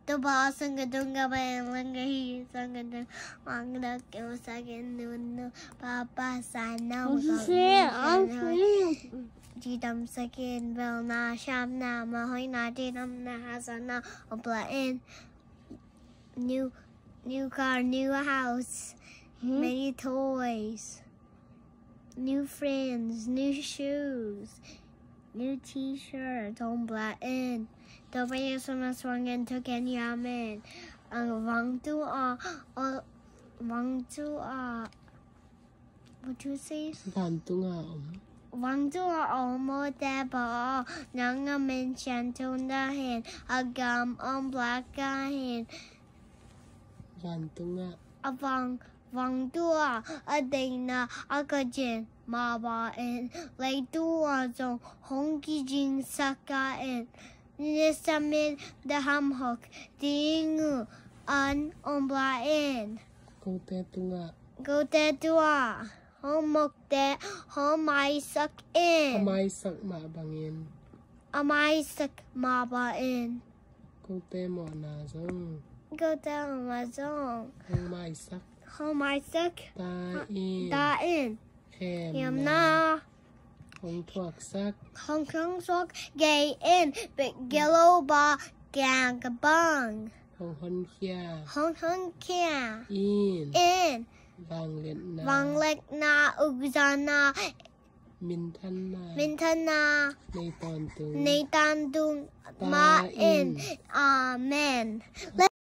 the boss and the dunga and he sung and one the kill second no papa sign now chị đâm second well na sham na mà hơi na đi năm na hasana in new car, new house, many toys, new friends, new shoes, new t-shirt, on black in. The way someone swung into Kenya man. What you say? Vang to almost there, but young a mention to the hand, a gum on black hand. Vang tua a dana a gajin maba in lay tua zone honky jing saka in nisamin the ham hook dingu an ombla in go te tua homok de homai suck in amai suck maba in go down my zone. Home I suck. Da in. Him na. Hong Kong sock. Gay in. Big yellow bar. Gang a bung. Hong kia. In. Vang leg na. Ugzana. Mintana. Nathan dung. Ma in. Amen.